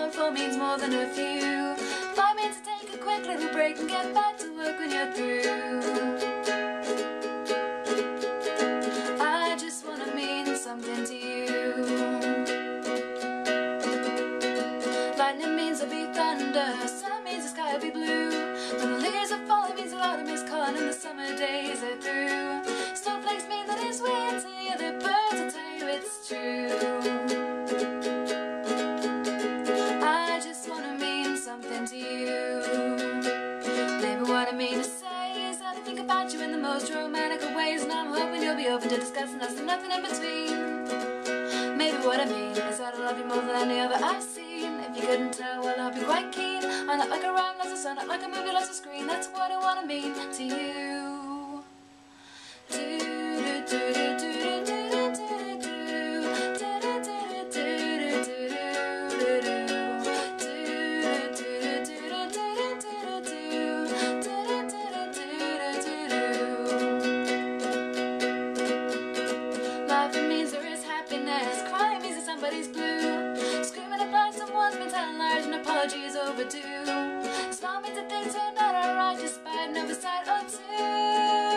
4 means more than a few. 5 means to take a quick little break and get back to work when you're through. I just wanna mean something to you. Lightning means there'll be thunder, sun means the sky will be blue. When the leaves are falling means a lot of mist corn and the summer days are through. Snowflakes mean that it's winter, yeah, the birds will tell you it's true. I just wanna mean something to you. Maybe what I mean to say is that I think about you in the most romantic of ways, and I'm hoping you'll be open to discussing us and nothing in between. Maybe what I mean is that I love you more than any other I've seen. If you couldn't tell, well, I'll be quite keen. I not like a rhyme, loves a song, not like a movie, loves a screen. That's what I wanna mean to you. Laughing means there is happiness, crying means that somebody's blue. Screaming implies someone's been telling lies and apology is overdue. Smile means that things turned out alright despite an oversight or two.